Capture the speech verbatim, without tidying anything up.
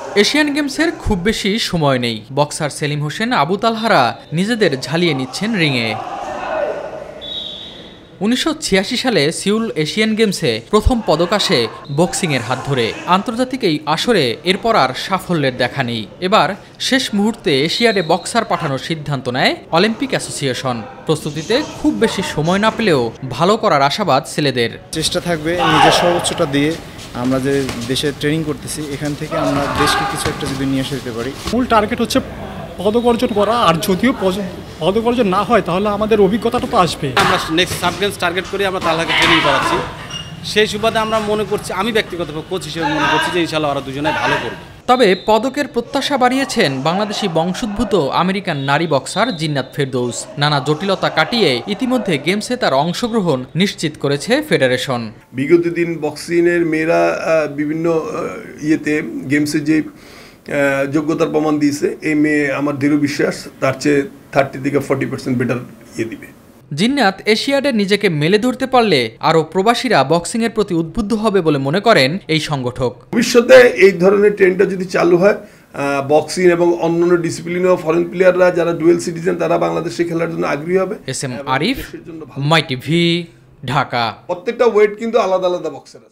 Asian গেমসের খুব বেশি সময় নেই। বক্সার সেলিম হোসেন, আবু তালহারা নিজেদের ঝালিয়ে নিচ্ছেন রিংয়ে। উনিশশো ছিয়াশি সালে সিউল এশিয়ান গেমসে প্রথম পদক আসে বক্সিংয়ের হাত ধরে। আন্তর্জাতিক এই আসরে এরপর আর সাফল্যের দেখা নেই। এবার শেষ মুহূর্তে এশিয়াডে বক্সার পাঠানোর সিদ্ধান্ত নেয় অলিম্পিক অ্যাসোসিয়েশন। প্রস্তুতিতে খুব বেশি সময় না পেলেও ভালো করার আশাবাদ ছেলেদের। চেষ্টা থাকবে নিজের সর্বোচ্চটা দিয়ে আমরা যে দেশে ট্রেনিং করতেছি এখান থেকে আমরা দেশকে কিছু একটা যদি নিয়ে আসতে দিতে পারি। মূল টার্গেট হচ্ছে পদক অর্জন করা, আর যদিও পদক অর্জন না হয় তাহলে আমাদের অভিজ্ঞতাটা তো আসবে। আমরা নেক্সট সাব গেমস টার্গেট করি আমরা তাহলে ট্রেনিং করাচ্ছি। সেই সুবাদে আমরা মনে করছি, আমি ব্যক্তিগতভাবে কোচ হিসেবে মনে করছি যে ইনশাআল্লাহ ওরা দুজনে ভালো করবে। তবে পদকের প্রত্যাশা বাড়িয়েছেন বাংলাদেশি বংশোদ্ভূত আমেরিকান নারী বক্সার জিন্নাত ফেরদৌস। নানা জটিলতা কাটিয়ে ইতিমধ্যে গেমসে তার অংশগ্রহণ নিশ্চিত করেছে ফেডারেশন। বিগত দিন বক্সিংয়ের মেয়েরা বিভিন্ন ইয়েতে গেমসে যে যোগ্যতার প্রমাণ দিয়েছে, এই মেয়ে আমার দৃঢ় বিশ্বাস তার চেয়ে থার্টি থেকে ফর্টি পার্সেন্ট বেটার ইয়ে দিবে। জিন্নাত এশিয়াডে নিজেকে মেলে ধরতে পারলে আরও প্রবাসীরা বক্সিংয়ের প্রতি উদ্বুদ্ধ হবে বলে মনে করেন এই সংগঠক। ভবিষ্যতে এই ধরনের ট্রেন্ডটা যদি চালু হয়, বক্সিং এবং অন্যান্য ডিসিপ্লিনেও ফরেন প্লেয়াররা যারা ডুয়েল সিটিজেন তারা বাংলাদেশে খেলার জন্য আগ্রহী হবে। S M Arif, My TV, Dhaka. প্রত্যেকটা ওয়েট কিন্তু আলাদা আলাদা বক্সের আছে।